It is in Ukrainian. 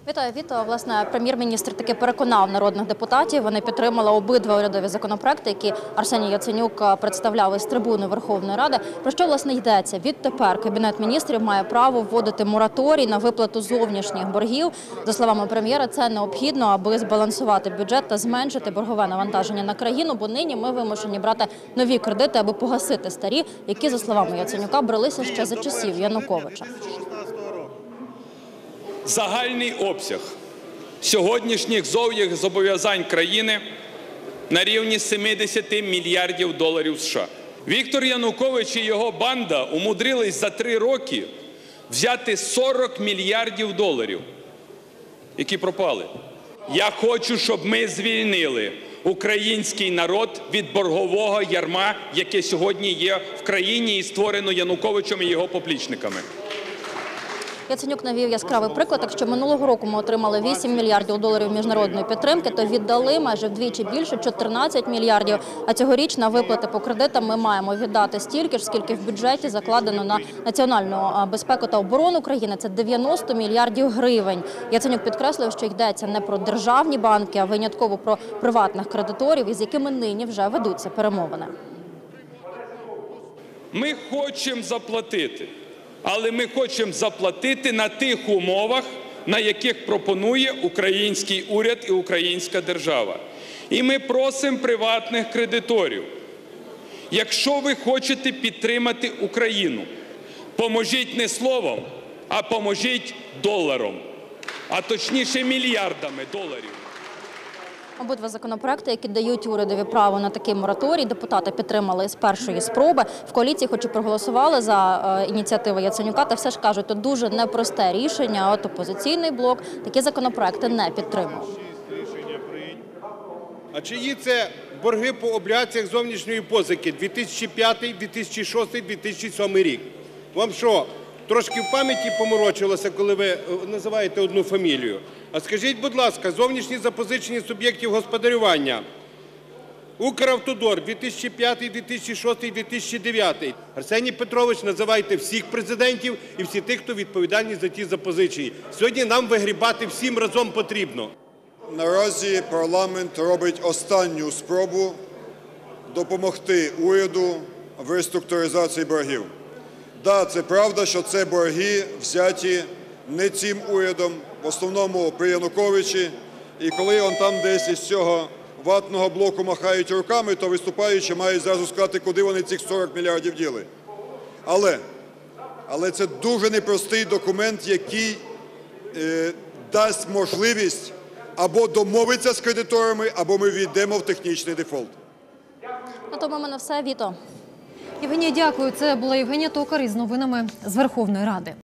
Вітаю, Віто. Власне, прем'єр-міністр таки переконав народних депутатів. Вони підтримали обидва урядові законопроекти, які Арсеній Яценюк представляв із трибуни Верховної Ради. Про що, власне, йдеться? Відтепер Кабінет міністрів має право вводити мораторій на виплату зовнішніх боргів. За словами прем'єра, це необхідно, аби збалансувати бюджет та зменшити боргове навантаження на країну, бо нині ми вимушені брати нові кредити, аби погасити старі, які, за словами Яценюка, бралися ще за часів Януковича. Загальний обсяг сьогоднішніх зобов'язань країни на рівні 70 мільярдів доларів США. Віктор Янукович і його банда умудрились за 3 роки взяти 40 мільярдів доларів, які пропали. Я хочу, щоб ми звільнили український народ від боргового ярма, яке сьогодні є в країні і створено Януковичем і його поплічниками. Яценюк навів яскравий приклад. Якщо минулого року ми отримали 8 мільярдів доларів міжнародної підтримки, то віддали майже вдвічі більше – 14 мільярдів. А цьогоріч на виплати по кредитам ми маємо віддати стільки ж, скільки в бюджеті закладено на національну безпеку та оборону країни. Це 90 мільярдів гривень. Яценюк підкреслив, що йдеться не про державні банки, а винятково про приватних кредиторів, із якими нині вже ведуться перемовини. Ми хочемо заплатити. Але ми хочемо заплатити на тих умовах, на яких пропонує український уряд і українська держава. І ми просимо приватних кредиторів, якщо ви хочете підтримати Україну, поможіть не словом, а поможіть доларом, а точніше мільярдами доларів. Обидва законопроекти, які дають урядові право на такий мораторій, депутати підтримали з першої спроби. В коаліції хоч і проголосували за ініціативи Яценюка, та все ж кажуть, це дуже непросте рішення, а от опозиційний блок такі законопроекти не підтримав. А чиї це борги по облігаціях зовнішньої позики 2005, 2006, 2007 рік? Вам що, трошки в пам'яті поморочилося, коли ви називаєте одну фамілію? А скажіть, будь ласка, зовнішні запозичення суб'єктів господарювання. Укравтодор 2005, 2006, 2009. Арсеній Петрович, називайте всіх президентів і всіх тих, хто відповідальний за ті запозичення. Сьогодні нам вигрібати всім разом потрібно. Наразі парламент робить останню спробу допомогти уряду в реструктуризації боргів. Так, це правда, що це борги взяті не цим урядом, в основному при Януковичі. І коли он там десь із цього ватного блоку махають руками, то виступаючи мають зразу сказати, куди вони цих 40 мільярдів діли. Але це дуже непростий документ, який дасть можливість або домовитися з кредиторами, або ми війдемо в технічний дефолт. На тому в мене все. Віто. Євгенія, дякую. Це була Євгенія Токар із новинами з Верховної Ради.